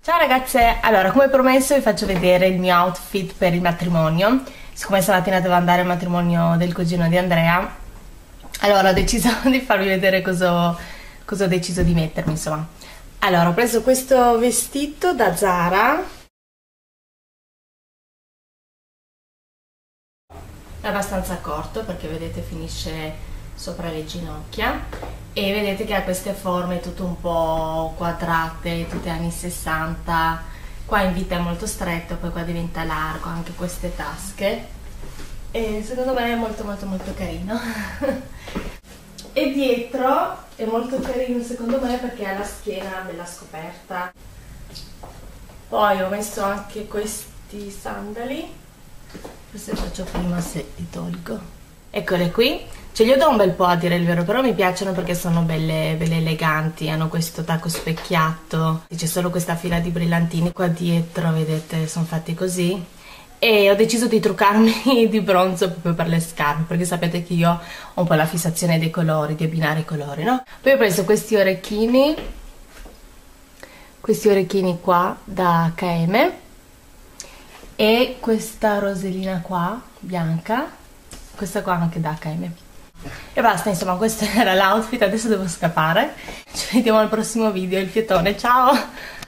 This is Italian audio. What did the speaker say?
Ciao ragazze, allora come promesso vi faccio vedere il mio outfit per il matrimonio. Siccome stamattina devo andare al matrimonio del cugino di Andrea, allora ho deciso di farvi vedere cosa ho deciso di mettermi, insomma. Allora ho preso questo vestito da Zara, è abbastanza corto perché vedete finisce sopra le ginocchia e vedete che ha queste forme tutte un po' quadrate, tutte anni 60. Qua in vita è molto stretto, poi qua diventa largo, anche queste tasche, e secondo me è molto molto molto carino. E dietro è molto carino secondo me perché ha la schiena bella scoperta. Poi ho messo anche questi sandali, forse faccio prima se li tolgo. Eccole qui, ce li ho da un bel po' a dire il vero, però mi piacciono perché sono belle eleganti, hanno questo tacco specchiato, c'è solo questa fila di brillantini qua dietro, vedete, sono fatti così. E ho deciso di truccarmi di bronzo proprio per le scarpe, perché sapete che io ho un po' la fissazione dei colori, di abbinare i colori, no? Poi ho preso questi orecchini qua da H&M e questa rosellina qua bianca, questa qua anche da H&M. E basta, insomma, questo era l'outfit, adesso devo scappare. Ci vediamo al prossimo video, il fiatone, ciao!